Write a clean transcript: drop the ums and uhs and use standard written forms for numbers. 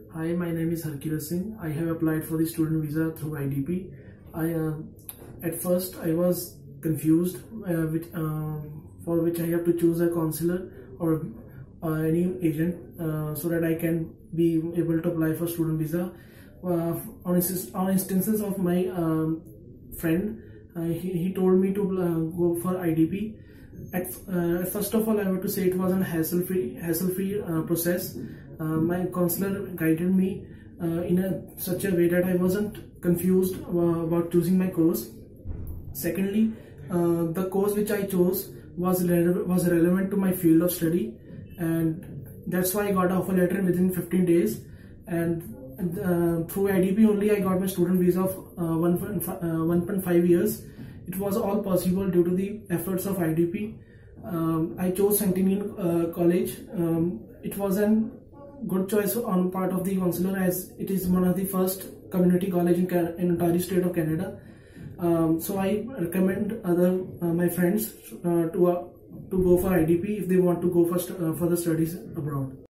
Hi, my name is Harkeerat Singh. I have applied for the student visa through IDP. At first I was confused for which I have to choose a counselor or any agent so that I can be able to apply for student visa. On instances of my friend, he told me to go for IDP. First of all, I have to say it was a hassle-free process. My counselor guided me in such a way that I wasn't confused about choosing my course. Secondly, the course which I chose was relevant to my field of study, and that's why I got an offer letter within 15 days. And through IDP only I got my student visa of 1.5 years. It was all possible due to the efforts of IDP. I chose Centennial College. It was a good choice on part of the counselor, as it is one of the first community college in Ontario state of Canada. So I recommend my friends to go for IDP if they want to go for the studies abroad.